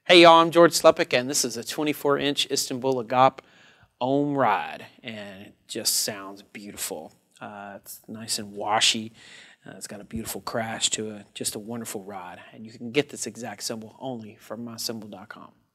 Hey y'all, I'm George Slepik, and this is a 24-inch Istanbul Agop Ohm ride, and it just sounds beautiful. It's nice and washy. It's got a beautiful crash to it. Just a wonderful ride, and you can get this exact cymbal only from mycymbal.com.